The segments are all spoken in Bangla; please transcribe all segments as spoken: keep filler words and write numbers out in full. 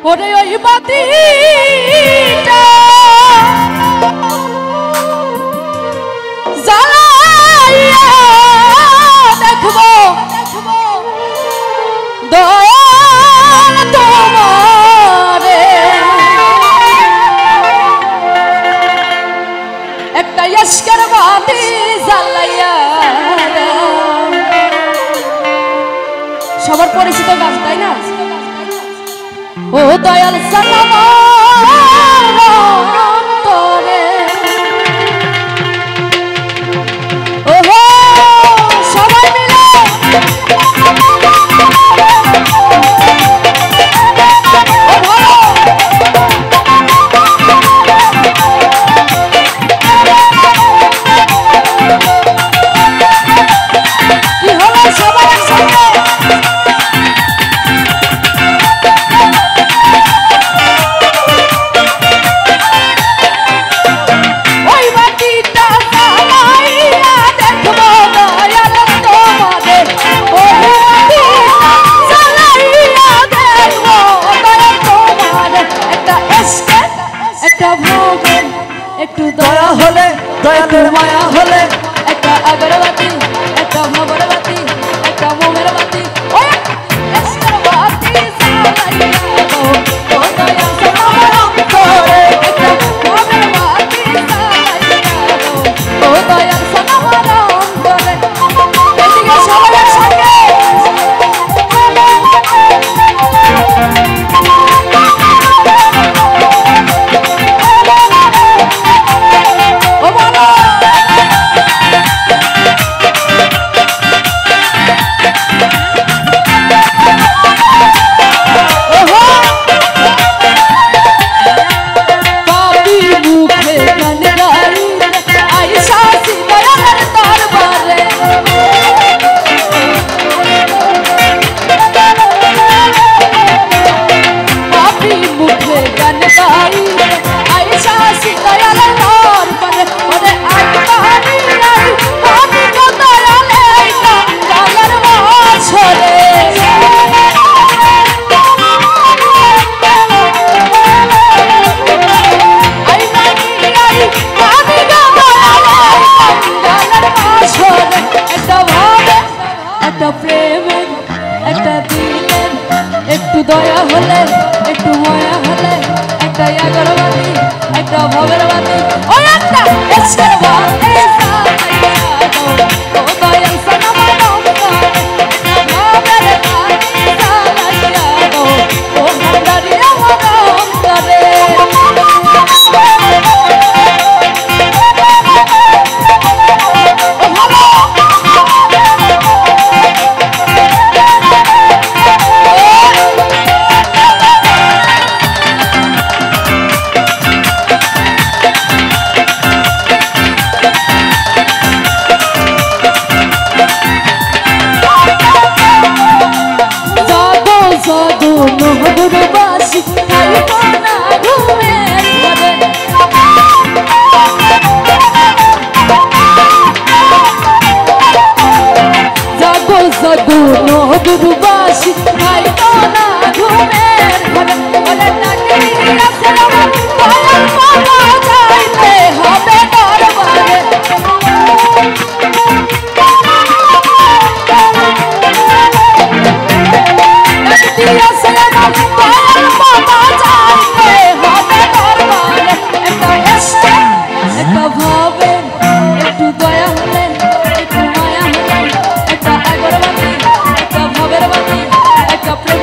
ওরে ওই বাতিটা জ্বালাইয়া দেখবো দয়াল তোমারে একটা ইশকের বাতি জ্বালাইয়া সবার পরিচিত গান তাই না ও দয়াল সালাম অন্তরে ওহো সবাই মিলে কি হলো সবাই একসাথে একটু দয়া হলে দয়ালের মায়া হলে একটা আগরবাতি একটা ভবরবাতি একটা মোমের বাতি ও একটা বাতি জ্বালাইয়া দাও ও দয়া সালাম অন্তরে একটা মোমের বাতি জ্বালাইয়া দাও ও দয়া সালাম অন্তরে এদিকে সবাই একসাথে একটু দয়া হলে একটু মায়া হলে একটা আগরবাতি একটা ভবের বাতি ও একটা ইশকের বাতি জ্বালাইয়া দাও ও দয়াল সালাম অন্তরে একটা ভবের বাতি জ্বালাইয়া দাও ও ভান্ডারি আমার অন্তরে নহবুরবাসী খাইব না ঘুমের ঘরে জাগো জাগো নহবুরবাসী খাইব না ঘুমের ঘরে বলে নাকি আসলাম দয়াল বাবা যাইতে হবে দরবারে একটা ভাবে একটু দয়া হলে একটু মায়া হলে একটা আগরবাতি একটা ভবের বাতি একটা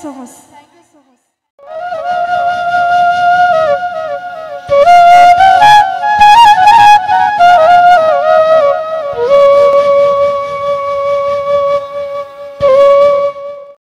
সো মাচ।